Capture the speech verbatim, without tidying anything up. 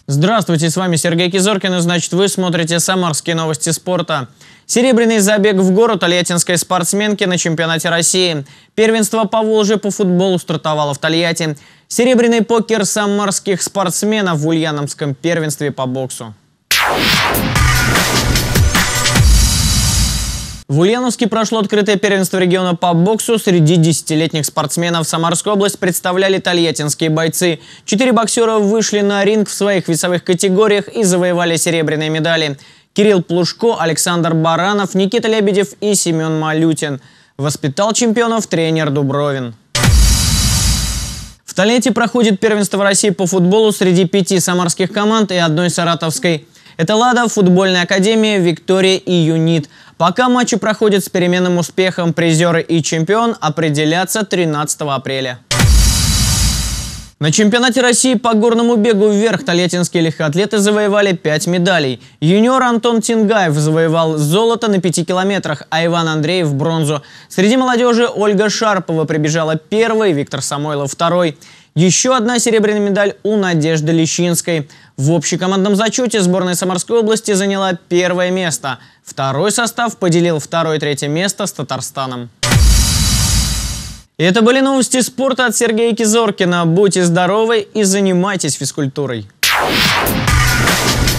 Здравствуйте, с вами Сергей Кизоркин, и значит вы смотрите «Самарские новости спорта». Серебряный забег в гору тольяттинской спортсменки на чемпионате России. Первенство по Волжье по футболу стартовало в Тольятти. Серебряный покер самарских спортсменов в ульяновском первенстве по боксу. В Ульяновске прошло открытое первенство региона по боксу. Среди десятилетних спортсменов Самарскую область представляли тольяттинские бойцы. Четыре боксера вышли на ринг в своих весовых категориях и завоевали серебряные медали. Кирилл Плужко, Александр Баранов, Никита Лебедев и Семен Малютин. Воспитал чемпионов тренер Дубровин. В Тольятти проходит первенство России по футболу среди пяти самарских команд и одной саратовской. Это «Лада», футбольная академия, «Виктория» и «Юнит». Пока матчи проходят с переменным успехом, призеры и чемпион определятся тринадцатого апреля. На чемпионате России по горному бегу вверх тольяттинские легкоатлеты завоевали пять медалей. Юниор Антон Тингаев завоевал золото на пяти километрах, а Иван Андреев – бронзу. Среди молодежи Ольга Шарпова прибежала первой, Виктор Самойлов – второй. Еще одна серебряная медаль у Надежды Лещинской. В общекомандном зачете сборная Самарской области заняла первое место. Второй состав поделил второе и третье место с Татарстаном. И это были новости спорта от Сергея Кизоркина. Будьте здоровы и занимайтесь физкультурой.